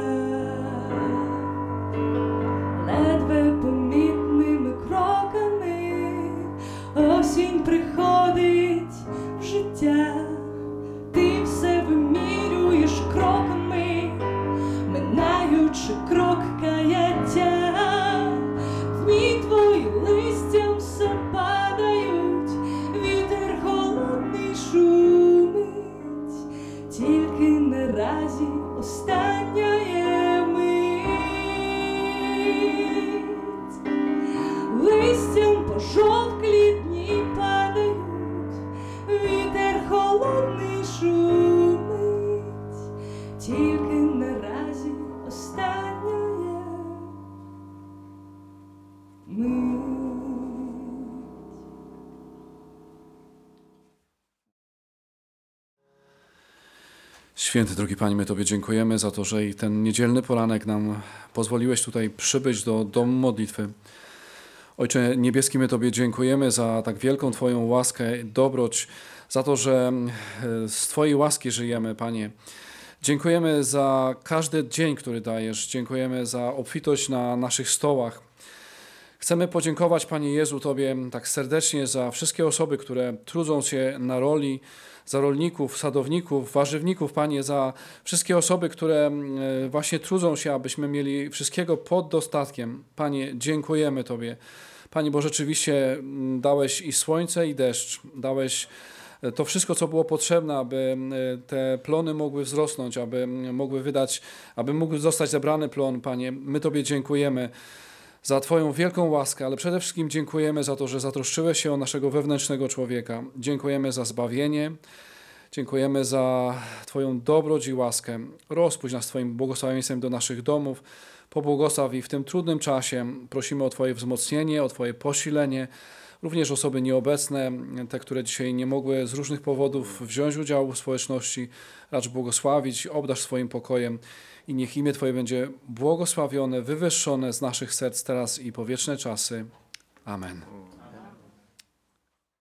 Ледве помітними кроками осінь приходить в життя. Ти все вимірюєш кроками, минаючи крок каяття. Дні твої листям все падають, вітер холодний шумить, тільки наразі остання є мить. Листям пожовклі дні падають, вітер холодний шумить, тільки наразі остання є мить. Święty, drogi Panie, my Tobie dziękujemy za to, że i ten niedzielny poranek nam pozwoliłeś tutaj przybyć do domu modlitwy. Ojcze niebieski, my Tobie dziękujemy za tak wielką Twoją łaskę, dobroć, za to, że z Twojej łaski żyjemy, Panie. Dziękujemy za każdy dzień, który dajesz. Dziękujemy za obfitość na naszych stołach. Chcemy podziękować, Panie Jezu, Tobie tak serdecznie za wszystkie osoby, które trudzą się na roli, za rolników, sadowników, warzywników, Panie, za wszystkie osoby, które właśnie trudzą się, abyśmy mieli wszystkiego pod dostatkiem. Panie, dziękujemy Tobie. Panie, bo rzeczywiście dałeś i słońce, i deszcz, dałeś to wszystko, co było potrzebne, aby te plony mogły wzrosnąć, aby mógł zostać zebrany plon, Panie. My Tobie dziękujemy za Twoją wielką łaskę, ale przede wszystkim dziękujemy za to, że zatroszczyłeś się o naszego wewnętrznego człowieka. Dziękujemy za zbawienie, dziękujemy za Twoją dobroć i łaskę. Rozpuść nas Twoim błogosławieństwem do naszych domów, pobłogosław i w tym trudnym czasie prosimy o Twoje wzmocnienie, o Twoje posilenie, również osoby nieobecne, te, które dzisiaj nie mogły z różnych powodów wziąć udziału w społeczności, racz błogosławić, obdarz swoim pokojem i niech imię Twoje będzie błogosławione, wywyższone z naszych serc teraz i po wieczne czasy. Amen.